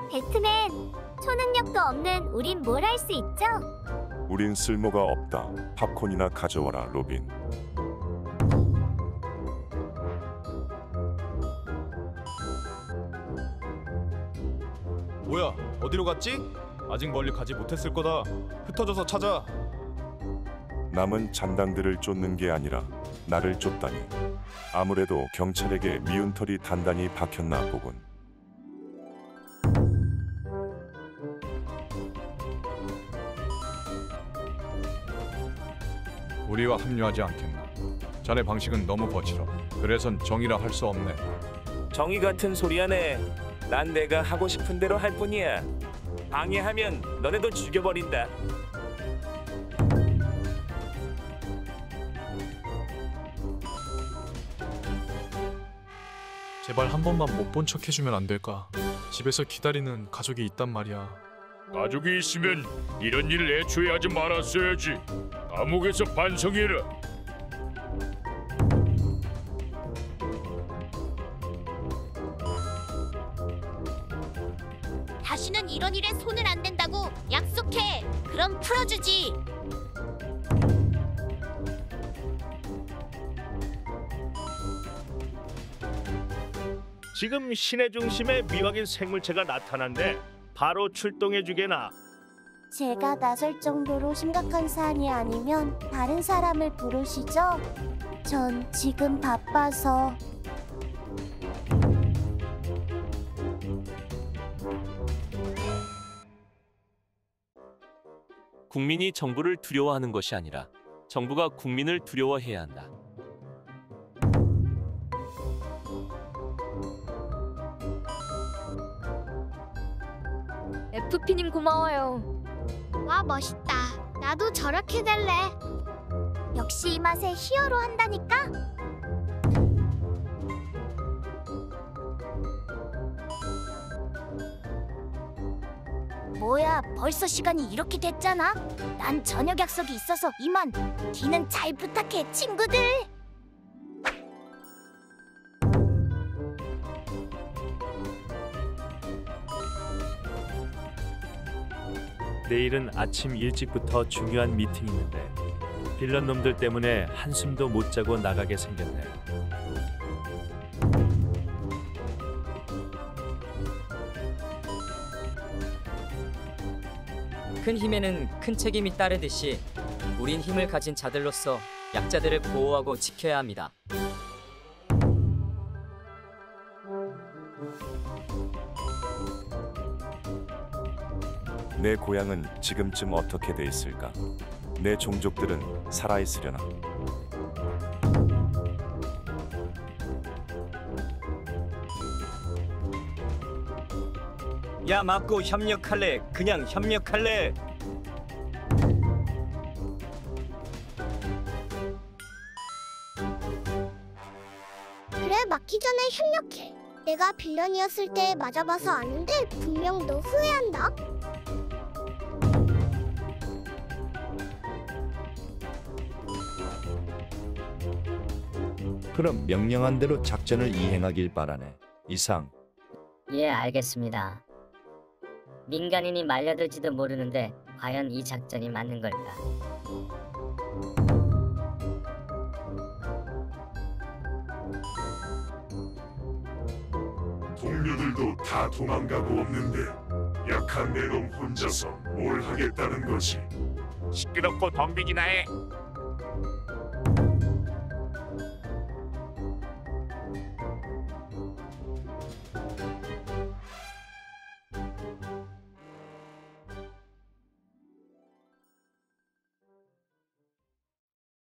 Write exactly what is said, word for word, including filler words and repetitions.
배트맨, 초능력도 없는 우린 뭘 할 수 있죠? 우린 쓸모가 없다. 팝콘이나 가져와라, 로빈. 뭐야, 어디로 갔지? 아직 멀리 가지 못했을 거다. 흩어져서 찾아. 남은 잔당들을 쫓는 게 아니라 나를 쫓다니. 아무래도 경찰에게 미운 털이 단단히 박혔나 보군. 우리와 합류하지 않겠나? 자네 방식은 너무 거칠어. 그래선 정의라 할 수 없네. 정의 같은 소리 하네. 난 내가 하고 싶은 대로 할 뿐이야. 방해하면 너네도 죽여버린다. 제발 한 번만 못 본 척 해주면 안 될까? 집에서 기다리는 가족이 있단 말이야. 가족이 있으면 이런 일을 애초에 하지 말았어야지. 감옥에서 반성해라. 다시는 이런 일에 손을 안 댄다고 약속해. 그럼 풀어주지. 지금 시내 중심에 미확인 생물체가 나타난대. 바로 출동해주게나. 제가 나설 정도로 심각한 사안이 아니면 다른 사람을 부르시죠? 전 지금 바빠서. 국민이 정부를 두려워하는 것이 아니라 정부가 국민을 두려워해야 한다. 에프피님 고마워요. 와, 멋있다. 나도 저렇게 될래. 역시 이 맛에 히어로 한다니까. 뭐야, 벌써 시간이 이렇게 됐잖아. 난 저녁 약속이 있어서 이만. 뒤는 잘 부탁해, 친구들. 내일은 아침 일찍부터 중요한 미팅이 있는데 빌런 놈들 때문에 한숨도 못 자고 나가게 생겼네. 큰 힘에는 큰 책임이 따르듯이 우린 힘을 가진 자들로서 약자들을 보호하고 지켜야 합니다. 내 고향은 지금쯤 어떻게 돼 있을까? 내 종족들은 살아있으려나? 야, 맞고 협력할래? 그냥 협력할래? 그래, 맞기 전에 협력해. 내가 빌런이었을 때 맞아봐서 아는데 분명 너 후회한다. 그럼 명령한 대로 작전을 이행하길 바라네. 이상. 예, 알겠습니다. 민간인이 말려들지도 모르는데 과연 이 작전이 맞는 걸까? 동료들도 다 도망가고 없는데 약한 내 놈 혼자서 뭘 하겠다는 거지. 시끄럽고 덤비기나 해.